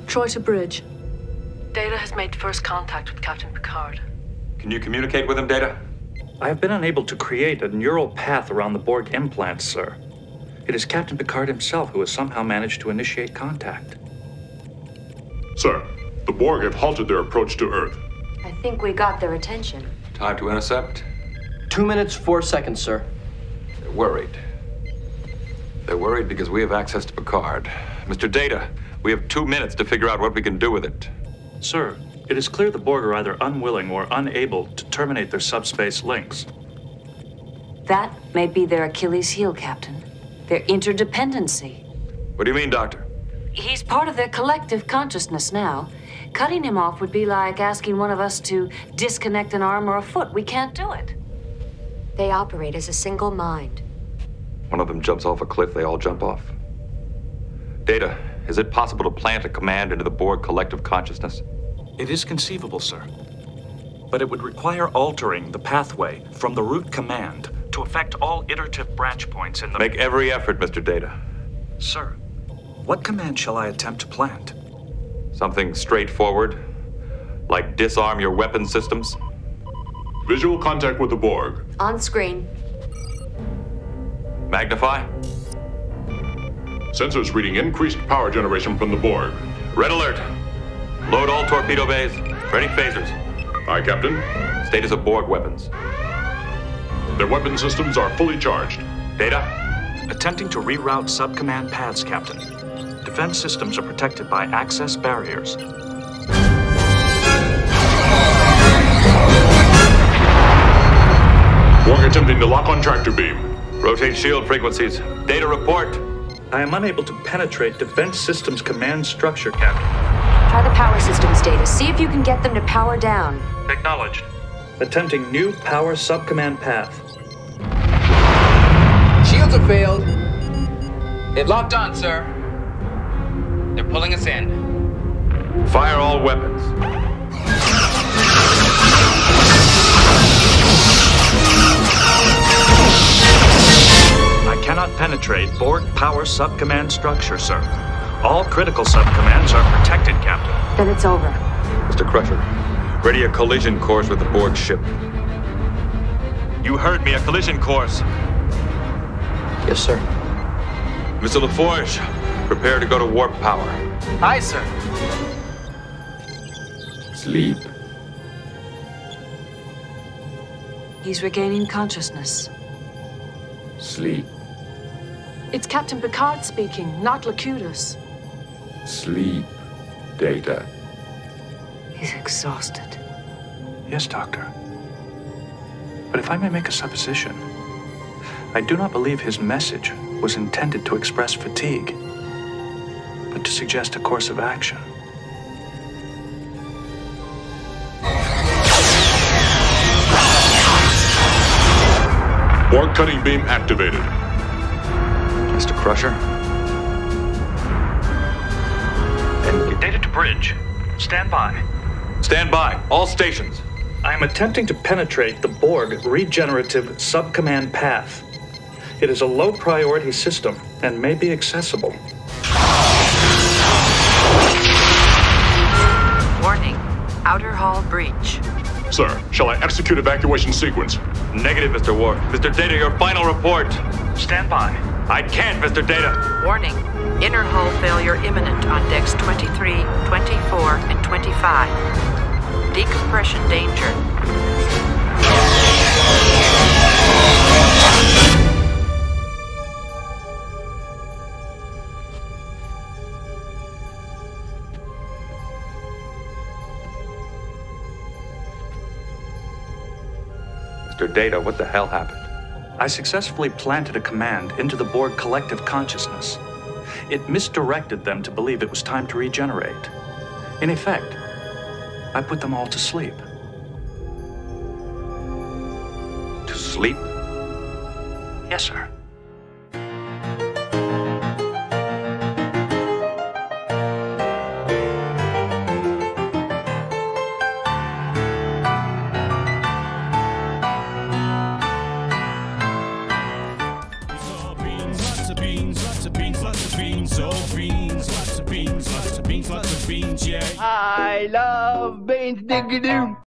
Troy to bridge. Data has made first contact with Captain Picard. Can you communicate with him, Data? I have been unable to create a neural path around the Borg implants, sir. It is Captain Picard himself who has somehow managed to initiate contact. Sir, the Borg have halted their approach to Earth. I think we got their attention. Time to intercept? 2 minutes, 4 seconds, sir. They're worried. They're worried because we have access to Picard. Mr. Data, we have 2 minutes to figure out what we can do with it. Sir, it is clear the Borg are either unwilling or unable to terminate their subspace links. That may be their Achilles heel, Captain. Their interdependency. What do you mean, Doctor? He's part of their collective consciousness now. Cutting him off would be like asking one of us to disconnect an arm or a foot. We can't do it. They operate as a single mind. One of them jumps off a cliff, they all jump off. Data, is it possible to plant a command into the Borg collective consciousness? It is conceivable, sir. But it would require altering the pathway from the root command to affect all iterative branch points in the... Make every effort, Mr. Data. Sir, what command shall I attempt to plant? Something straightforward, like disarm your weapon systems? Visual contact with the Borg. On screen. Magnify? Sensors reading increased power generation from the Borg. Red alert. Load all torpedo bays. Ready phasers. Aye, Captain. Status of Borg weapons. Their weapon systems are fully charged. Data? Attempting to reroute subcommand paths, Captain. Defense systems are protected by access barriers. Borg attempting to lock on tractor beam. Rotate shield frequencies. Data report. I am unable to penetrate defense systems command structure, Captain. Try the power systems data. See if you can get them to power down. Acknowledged. Attempting new power subcommand path. Shields have failed. It locked on, sir. They're pulling us in. Fire all weapons. I cannot penetrate Borg power subcommand structure, sir. All critical subcommands are protected, Captain. Then it's over. Mr. Crusher, ready a collision course with the Borg ship. You heard me, a collision course. Yes, sir. Mr. LaForge, prepare to go to warp power. Aye, sir. Sleep. He's regaining consciousness. Sleep. It's Captain Picard speaking, not Locutus. Sleep. Data. He's exhausted. Yes, Doctor. But if I may make a supposition, I do not believe his message was intended to express fatigue, but to suggest a course of action. Borg cutting beam activated. Mr. Crusher? And data to bridge. Stand by. Stand by. All stations. I am attempting to penetrate the Borg regenerative subcommand path. It is a low priority system and may be accessible. Warning. Outer Hall breach. Sir, shall I execute evacuation sequence? Negative, Mr. Ward. Mr. Data, your final report. Stand by. I can't, Mr. Data. Warning. Inner hull failure imminent on decks 23, 24, and 25. Decompression danger. Mr. Data, what the hell happened? I successfully planted a command into the Borg collective consciousness. It misdirected them to believe it was time to regenerate. In effect, I put them all to sleep. To sleep? Yes, sir. Lots of beans, oh beans, lots of beans, lots of beans, I love beans, diggy-doo.